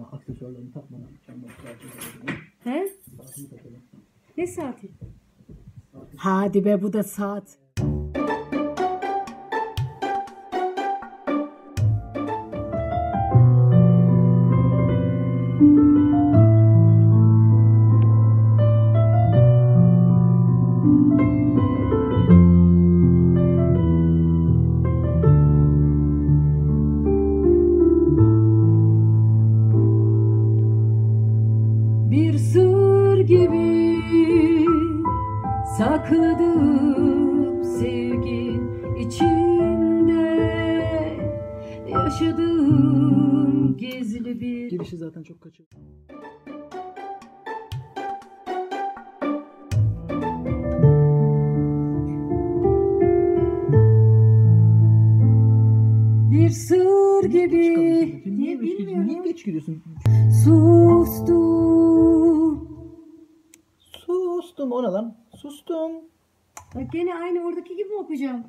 daha aksesuarlarını takmadan. He? Saatini takalım. Ne saati? Hadi be, bu da saat. Bir sır gibi sakladım sevgin içinde, yaşadığım gizli bir... Girişi zaten çok kaçıyor. Bir sır gibi... Niye bilmiyorum. Niye geç giriyorsun? Sustum. Sustum ona lan. Sustum. Bak gene aynı oradaki gibi mi okuyacağım?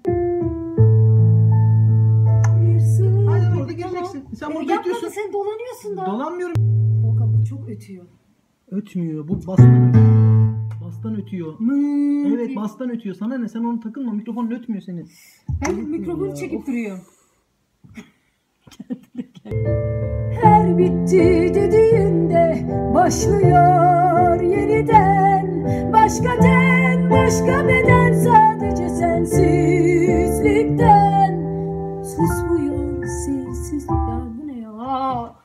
Bir sır Aynen gibi, orada gireceksin. tamam. Sen burada Yapma da ötüyorsun. sen dolanıyorsun da. Dolanmıyorum. Volkan bu çok ötüyor. Ötmüyor. Bu bastan ötüyor. Bastan ötüyor. Evet diye. bastan ötüyor. Sana ne? Sen onu takılma. Mikrofonun ötmüyor senin. Ben Ya, mikrofonu çekip of. duruyor. Her bitti dediğinde başlıyor yeniden. Başka ten, başka beden, sadece sensizlikten. Susmuyor sessizlikten. Bu ne ya?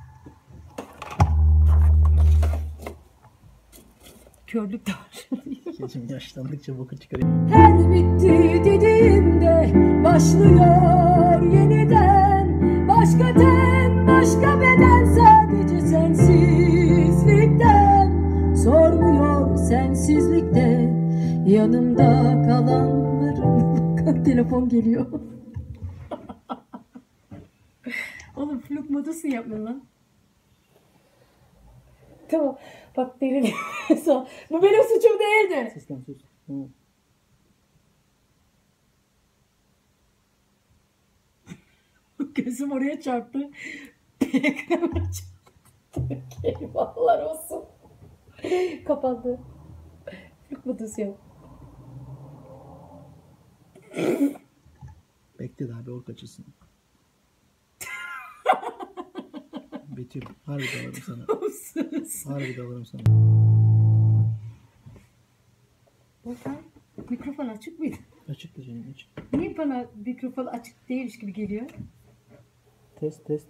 Körlük de var. Şimdi yaşlandıkça boku çıkarıyor. Her bitti dediğinde başlıyor yeniden. Başka ten, başka beden, sadece sensizlikten. Sormuyor sensizlikte yanımda kalanların. Telefon geliyor. Oğlum fluk modusunu yapma lan. Tamam. Bak derin. Bu benim suçum değildi. Sus lan sus. Tamam. Gözüm oraya çarptı. Ekrana çarptı. Eyvallah olsun. Kapandı. Fluk modus yok. Bekle daha bir ork açılsın. Betül harbi dalarım sana. Harbi dalarım sana. Volkan, mikrofon açık mıydı? Açıktı canım açık. Niye bana mikrofon açık değilmiş gibi geliyor? Test test.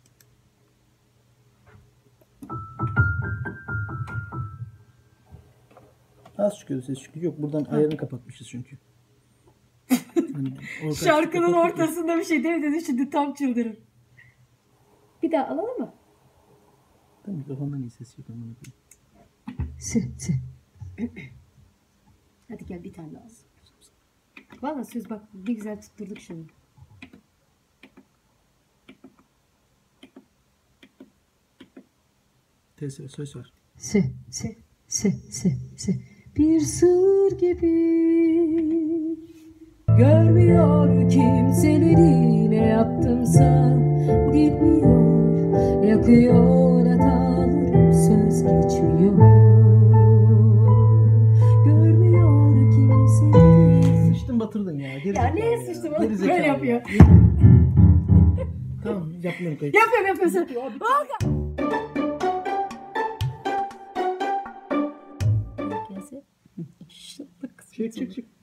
Az çıkıyordu ses çıkıyor. Yok buradan ayarını kapatmışız çünkü. Hani ork Şarkının açık, kapat- ortasında bir şey değil dedi, şimdi tam çıldırır. Bir daha alalım mı? Tabii mikrofondan iyi ses yok amına koyayım. Hadi gel bir tane daha alsın. Valla söz bak ne güzel tutturduk şimdi. Test söz var. Se. Bir sır gibi görmüyor kimseleri, ne yaptımsa dinmiyor, yakıyor hatalarım, söz geçmiyor. Görmüyor kimseleri. Sıçtın batırdın ya. Geri Ya zekalı neye ya. sıçtım oğlum? Geri zekalı Böyle ya. yapıyor. Tamam yapmıyorum kayıt. Yapıyorum. Volkan. Çık.